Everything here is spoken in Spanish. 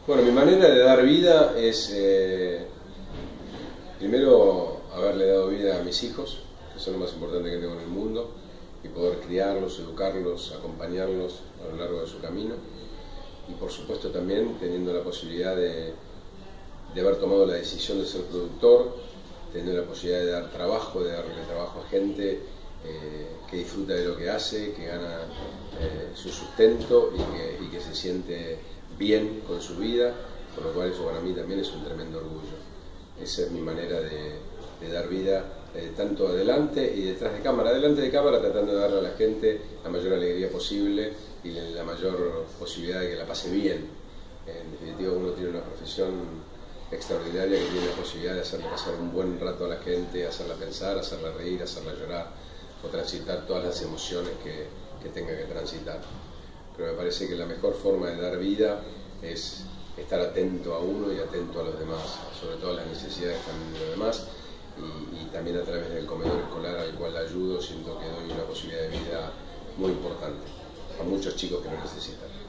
Bueno, mi manera de dar vida es, primero, haberle dado vida a mis hijos, que son lo más importante que tengo en el mundo, y poder criarlos, educarlos, acompañarlos a lo largo de su camino. Y por supuesto también teniendo la posibilidad de haber tomado la decisión de ser productor, teniendo la posibilidad de dar trabajo, de darle trabajo a gente que disfruta de lo que hace, que gana su sustento y que se siente bien con su vida, con lo cual eso para mí también es un tremendo orgullo. Esa es mi manera de dar vida, tanto adelante y detrás de cámara. Adelante de cámara tratando de darle a la gente la mayor alegría posible y la mayor posibilidad de que la pase bien. En definitiva, uno tiene una profesión extraordinaria que tiene la posibilidad de hacerle pasar un buen rato a la gente, hacerla pensar, hacerla reír, hacerla llorar o transitar todas las emociones que tenga que transitar. Pero me parece que la mejor forma de dar vida es estar atento a uno y atento a los demás, sobre todo a las necesidades también de los demás, y también a través del comedor escolar al cual ayudo, siento que doy una posibilidad de vida muy importante a muchos chicos que lo necesitan.